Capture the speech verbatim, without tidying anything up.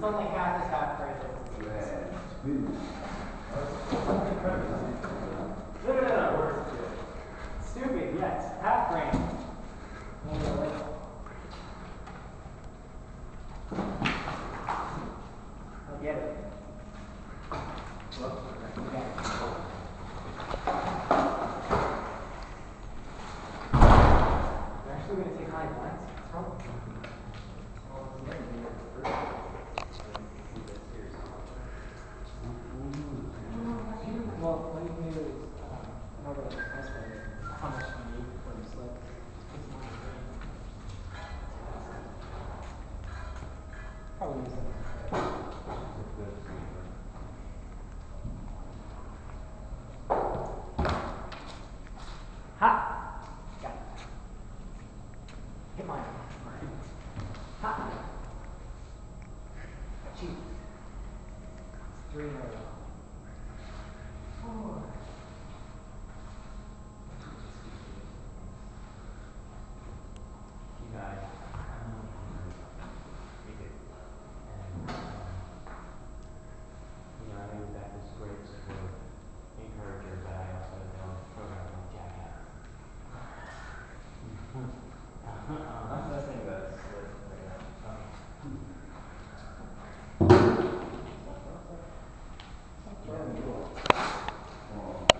only half as half crazy. No, no, no, no. Stupid, yes. Half brain. I'll get it. Okay. They're actually going to take my blinds. Oh.